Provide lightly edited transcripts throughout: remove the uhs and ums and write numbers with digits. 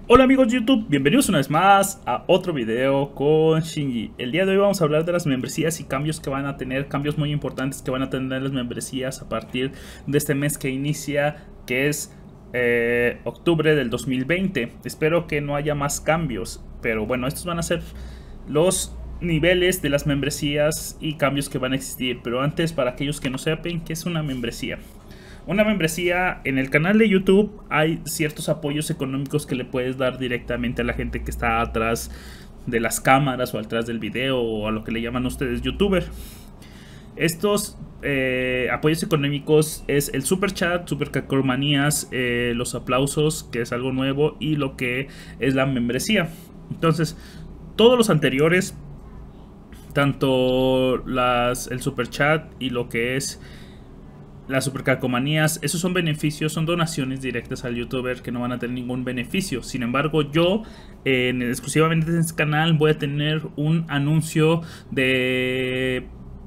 Hola amigos de YouTube, bienvenidos una vez más a otro video con Shinji. El día de hoy vamos a hablar de las membresías y cambios que van a tener, cambios muy importantes que van a tener las membresías a partir de este mes que inicia, que es octubre del 2020. Espero que no haya más cambios, pero bueno, estos van a ser los niveles de las membresías y cambios que van a existir. Pero antes, para aquellos que no sepan qué es una membresía. Una membresía, en el canal de YouTube hay ciertos apoyos económicos que le puedes dar directamente a la gente que está atrás de las cámaras o atrás del video, o a lo que le llaman ustedes youtuber. Estos apoyos económicos es el super chat, super calcomanías, los aplausos, que es algo nuevo, y lo que es la membresía. Entonces, todos los anteriores, tanto el super chat y lo que es las supercalcomanías, esos son beneficios, son donaciones directas al youtuber que no van a tener ningún beneficio. Sin embargo, yo exclusivamente en este canal voy a tener un anuncio de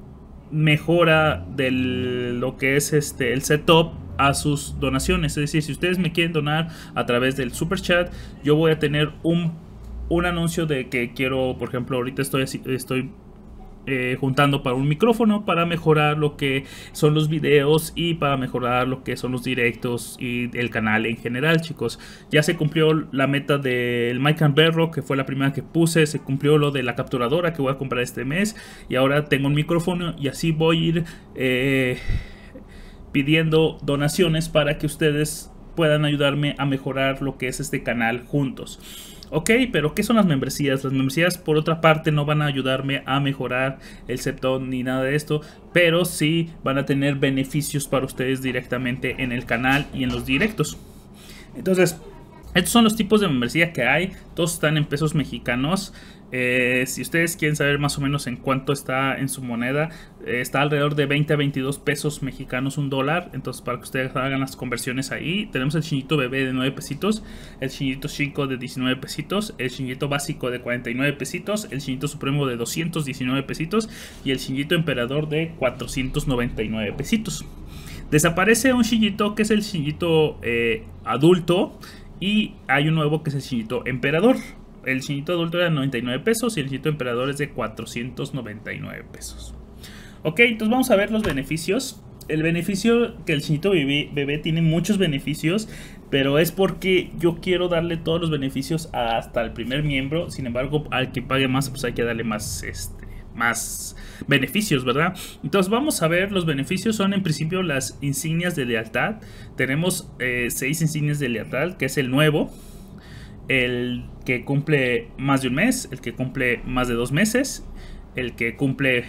mejora de lo que es el setup a sus donaciones. Es decir, si ustedes me quieren donar a través del super chat, yo voy a tener un anuncio de que quiero, por ejemplo, ahorita estoy juntando para un micrófono para mejorar lo que son los videos y para mejorar lo que son los directos y el canal en general, chicos. Ya se cumplió la meta del Mic and Bedrock, que fue la primera que puse. Se cumplió lo de la capturadora que voy a comprar este mes, y ahora tengo un micrófono, y así voy a ir pidiendo donaciones para que ustedes puedan ayudarme a mejorar lo que es este canal juntos. Ok, pero ¿qué son las membresías? Las membresías, por otra parte, no van a ayudarme a mejorar el setup ni nada de esto, pero sí van a tener beneficios para ustedes directamente en el canal y en los directos. Entonces, estos son los tipos de membresía que hay. Todos están en pesos mexicanos. Si ustedes quieren saber más o menos en cuánto está en su moneda, está alrededor de 20 a 22 pesos mexicanos, un dólar. Entonces, para que ustedes hagan las conversiones ahí, tenemos el Shinjito bebé de 9 pesitos, el Shinjito Chico de 19 pesitos, el Shinjito básico de 49 pesitos, el Shinjito supremo de 219 pesitos y el Shinjito emperador de 499 pesitos. Desaparece un Shinjito que es el Shinjito adulto, y hay un nuevo que es el Shinjito emperador. El Shinjito adulto era de 99 pesos y el Shinjito emperador es de 499 pesos. Ok, entonces vamos a ver los beneficios. El beneficio que el Shinjito bebé tiene muchos beneficios, pero es porque yo quiero darle todos los beneficios hasta el primer miembro. Sin embargo, al que pague más, pues hay que darle más beneficios, ¿verdad? Entonces vamos a ver. Los beneficios son en principio las insignias de lealtad. Tenemos 6 insignias de lealtad, que es el nuevo, el que cumple más de un mes, el que cumple más de 2 meses, el que cumple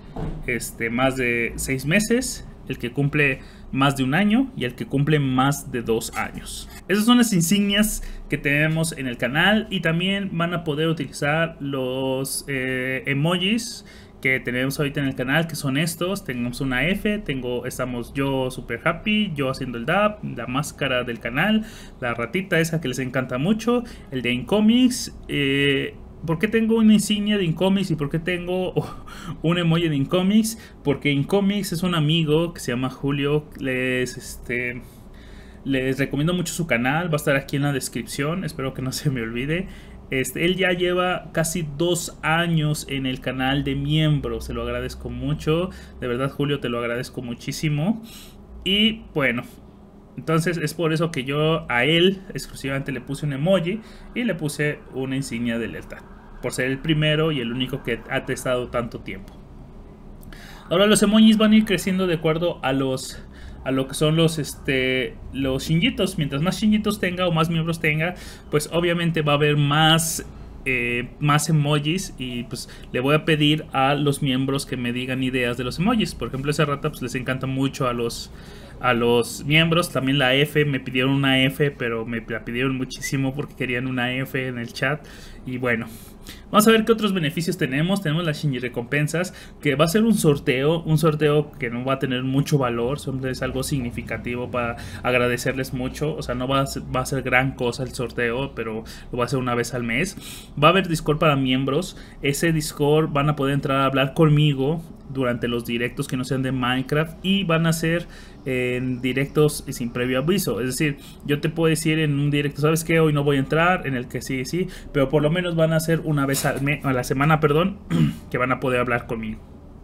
más de 6 meses, el que cumple más de un año y el que cumple más de 2 años. Esas son las insignias que tenemos en el canal, y también van a poder utilizar los emojis que tenemos ahorita en el canal, que son estos. Tenemos una F, estamos yo super happy, yo haciendo el dab, la máscara del canal, la ratita esa que les encanta mucho, el de Incomics. ¿Por qué tengo una insignia de Incomics y por qué tengo un emoji de Incomics? Porque Incomics es un amigo que se llama Julio. Les recomiendo mucho su canal, va a estar aquí en la descripción, espero que no se me olvide. Él ya lleva casi 2 años en el canal de miembro. Se lo agradezco mucho. De verdad, Julio, te lo agradezco muchísimo. Y bueno, entonces es por eso que yo a él exclusivamente le puse un emoji y le puse una insignia de lealtad, por ser el primero y el único que ha testado tanto tiempo. Ahora los emojis van a ir creciendo de acuerdo a lo que son los Shinjitos. Mientras más Shinjitos tenga o más miembros tenga, pues obviamente va a haber más emojis, y pues le voy a pedir a los miembros que me digan ideas de los emojis. Por ejemplo, esa rata pues les encanta mucho a los miembros. También la F, me pidieron una F, pero me la pidieron muchísimo porque querían una F en el chat. Y bueno, vamos a ver qué otros beneficios tenemos. Tenemos las Shinji recompensas, que va a ser un sorteo que no va a tener mucho valor, siempre es algo significativo para agradecerles mucho. O sea, no va a ser gran cosa el sorteo, pero lo va a hacer una vez al mes. Va a haber Discord para miembros. Ese Discord van a poder entrar a hablar conmigo durante los directos que no sean de Minecraft, y van a ser en directos sin previo aviso. Es decir, yo te puedo decir en un directo, ¿sabes qué? Hoy no voy a entrar, en el que sí, pero por lo menos van a ser una vez a la semana, perdón, que van a poder hablar conmigo.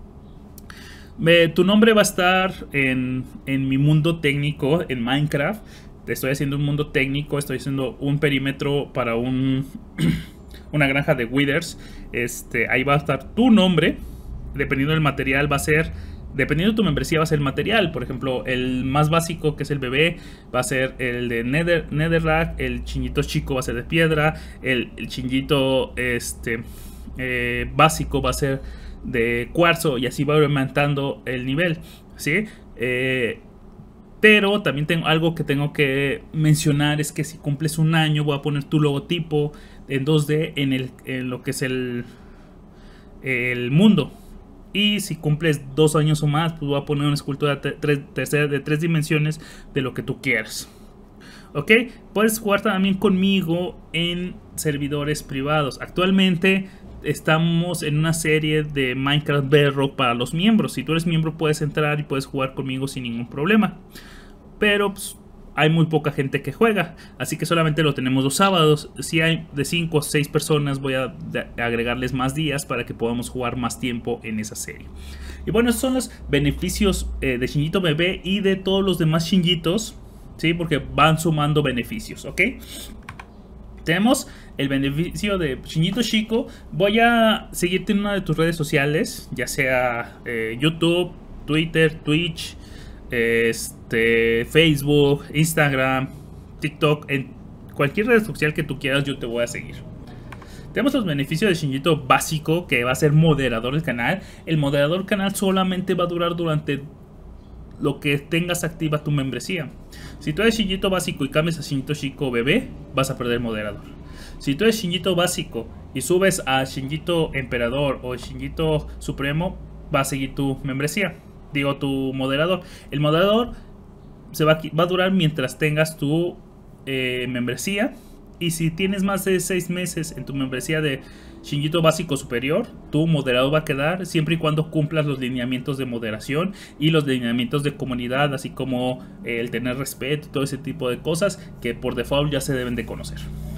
Tu nombre va a estar en mi mundo técnico en Minecraft. Estoy haciendo un mundo técnico, estoy haciendo un perímetro para una granja de withers. Ahí va a estar tu nombre. Dependiendo del material va a ser, dependiendo de tu membresía va a ser el material. Por ejemplo, el más básico, que es el bebé, va a ser el de Netherrack. El chinguito chico va a ser de piedra. El chinguito básico va a ser de cuarzo, y así va aumentando el nivel, ¿sí? Pero también tengo algo que tengo que mencionar, es que si cumples un año voy a poner tu logotipo en 2D en lo que es el mundo. Y si cumples 2 años o más, pues voy a poner una escultura de 3 dimensiones de lo que tú quieras. Ok, puedes jugar también conmigo en servidores privados. Actualmente estamos en una serie de Minecraft Bedrock para los miembros. Si tú eres miembro puedes entrar y puedes jugar conmigo sin ningún problema. Pero pues, hay muy poca gente que juega, así que solamente lo tenemos los sábados. Si hay de 5 o 6 personas, voy a agregarles más días para que podamos jugar más tiempo en esa serie. Y bueno, estos son los beneficios de Shinjito Bebé y de todos los demás Shinjitos, ¿sí? Porque van sumando beneficios, ¿ok? Tenemos el beneficio de Shinjito Chico. Voy a seguirte en una de tus redes sociales, ya sea YouTube, Twitter, Twitch, Facebook, Instagram, TikTok, en cualquier red social que tú quieras yo te voy a seguir. Tenemos los beneficios de Shinjito básico, que va a ser moderador del canal. El moderador canal solamente va a durar durante lo que tengas activa tu membresía. Si tú eres Shinjito básico y cambias a Shinjito Chico Bebé, vas a perder moderador. Si tú eres Shinjito básico y subes a Shinjito Emperador o Shinjito Supremo, va a seguir tu membresía. Digo, tu moderador. El moderador va a durar mientras tengas tu membresía. Y si tienes más de 6 meses en tu membresía de Shinjito básico superior, tu moderador va a quedar siempre y cuando cumplas los lineamientos de moderación y los lineamientos de comunidad, así como el tener respeto, todo ese tipo de cosas que por default ya se deben de conocer.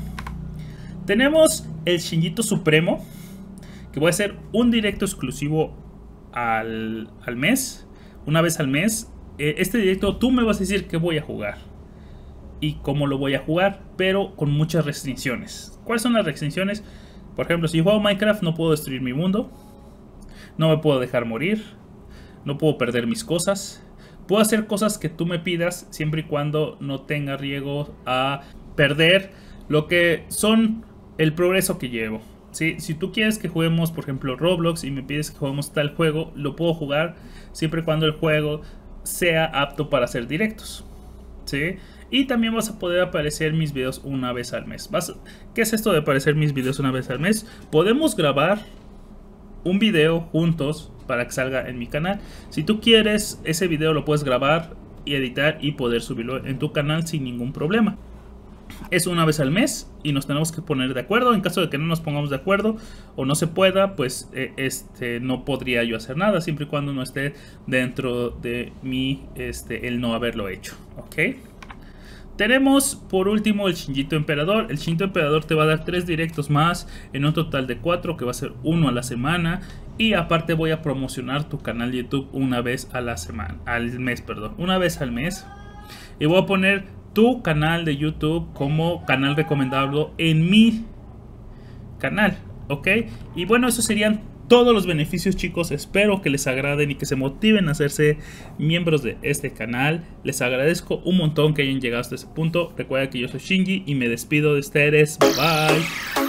Tenemos el Shinjito Supremo, que voy a hacer un directo exclusivo al mes, una vez al mes. Este directo tú me vas a decir qué voy a jugar y cómo lo voy a jugar, pero con muchas restricciones. ¿Cuáles son las restricciones? Por ejemplo, si juego Minecraft no puedo destruir mi mundo, no me puedo dejar morir, no puedo perder mis cosas. Puedo hacer cosas que tú me pidas siempre y cuando no tenga riesgo a perder lo que son el progreso que llevo. ¿Sí? Si tú quieres que juguemos, por ejemplo, Roblox y me pides que juguemos tal juego, lo puedo jugar siempre y cuando el juego sea apto para hacer directos, ¿sí? Y también vas a poder aparecer mis videos una vez al mes. ¿Qué es esto de aparecer mis videos una vez al mes? Podemos grabar un video juntos para que salga en mi canal. Si tú quieres, ese video lo puedes grabar y editar y poder subirlo en tu canal sin ningún problema. Es una vez al mes y nos tenemos que poner de acuerdo. En caso de que no nos pongamos de acuerdo o no se pueda, pues no podría yo hacer nada, siempre y cuando no esté dentro de mí el no haberlo hecho, ¿ok? Tenemos por último el Shinjito Emperador. El Shinjito Emperador te va a dar 3 directos más en un total de 4, que va a ser 1 a la semana. Y aparte voy a promocionar tu canal de YouTube una vez a la semana, una vez al mes. Y voy a poner tu canal de YouTube como canal recomendado en mi canal, ¿ok? Y bueno, esos serían todos los beneficios, chicos. Espero que les agraden y que se motiven a hacerse miembros de este canal. Les agradezco un montón que hayan llegado hasta ese punto. Recuerda que yo soy Shinji y me despido de ustedes. Bye bye.